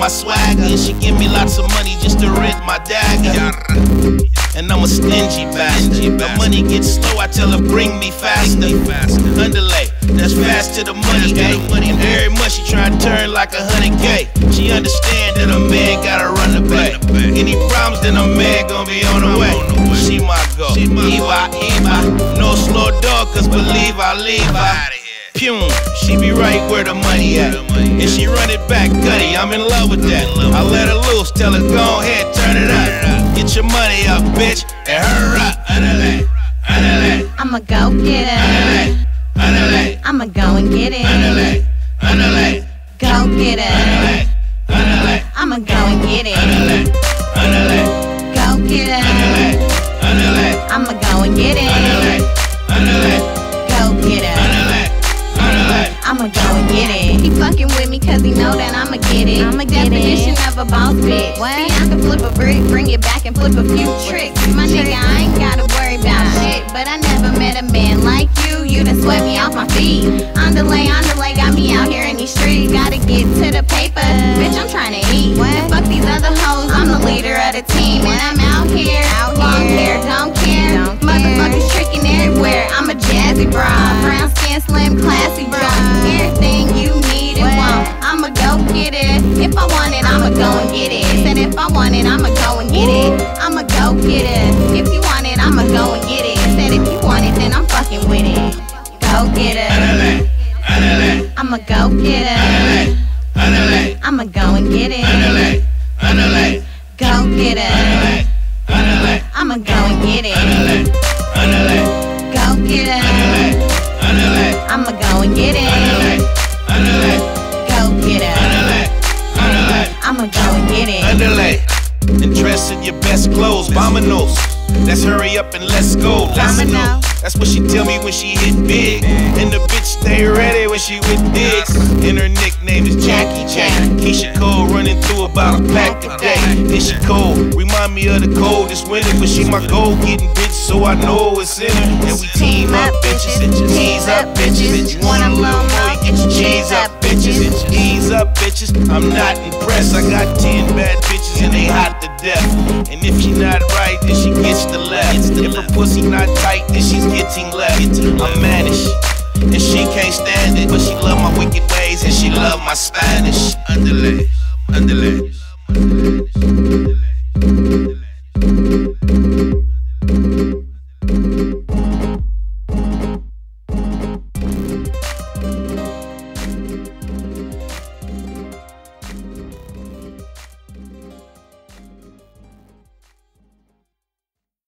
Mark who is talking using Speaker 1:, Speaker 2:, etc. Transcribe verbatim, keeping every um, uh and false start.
Speaker 1: my swagger, and she give me lots of money just to rent my dagger. And I'm a stingy bastard. The money gets slow, I tell her bring me faster. Underlay, that's fast to the money, eh? And very much she try to turn like a hundred K. She understand that a man gotta run the play. Any problems, then a man gon' be on the way. She my go, Eva, Eva. No slow dog, cause believe I leave her. Pum, she be right where the money at, and she run it back gutty, I'm in love with that. I let her loose, tell her go ahead, turn it up. Get your money up, bitch, and hurry up. Underlay, underlay,
Speaker 2: I'ma go get it.
Speaker 1: underlay,
Speaker 2: I'ma go and get it.
Speaker 1: underlay, underlay,
Speaker 2: Go get it.
Speaker 1: underlay, underlay,
Speaker 2: I'ma go and get it.
Speaker 1: underlay, underlay,
Speaker 2: Go get it.
Speaker 1: underlay,
Speaker 2: I'ma go and get it.
Speaker 1: underlay, underlay,
Speaker 2: Go get it.
Speaker 1: underlay, underlay.
Speaker 2: I'ma go and get it. He fucking with me cause he know that I'ma get it. I'ma get Definition it. of a boss bitch. What? See, I can flip a brick, bring it back and flip a few tricks. My nigga, I ain't gotta worry about shit. But I never met a man like you. You done swept me off my feet. Underlay, underlay, got me out here in these streets. Gotta get to the paper. Bitch, I'm trying to eat. What? And fuck these other hoes. I'm the leader of the team. And I'm out here. Out Long here. hair, don't care. Don't Motherfuckers tricking everywhere. I'm a jazzy broad. Brown skin, slim, classy broad. Everything you need and want, I'ma go get it. If I want it, I'ma go and get it. Said if I want it, I'ma go and get it. I'ma go get it. If you want it, I'ma go and get it. Said if you want it, then I'm fucking with it. Go get it.
Speaker 1: Underlay, underlay,
Speaker 2: I'ma go get it.
Speaker 1: underlay, underlay,
Speaker 2: I'ma go and get it.
Speaker 1: underlay, underlay,
Speaker 2: Go get it.
Speaker 1: underlay, underlay,
Speaker 2: I'ma go and get it.
Speaker 1: underlay, underlay,
Speaker 2: Go get it.
Speaker 1: underlay,
Speaker 2: I'ma go and get it.
Speaker 1: underlay, underlay,
Speaker 2: Go get it.
Speaker 1: underlay, underlay,
Speaker 2: I'ma go and get it.
Speaker 1: underlay. And dress in your best clothes, Vamonos. Let's hurry up and let's go. Let's
Speaker 2: Vamos
Speaker 1: know.
Speaker 2: now.
Speaker 1: That's what she tell me when she hit big. And the bitch stay ready when she with dicks. And her nickname is Jackie J. Keisha Cole running through about a pack a day. Then she cold, remind me of the coldest winter. But she my goal getting bitch, so I know it's in her. And we team up bitches, tease up bitches. You want a little more, you get your cheese up bitches. Ease up bitches, I'm not impressed. I got ten bad bitches and they hot to death. And if she not right, then she gets the left. If her pussy not tight, then she's getting left. I'm mannish, and she can't stand it, but she love my wicked ways and she love my Spanish. Underlay, underlay.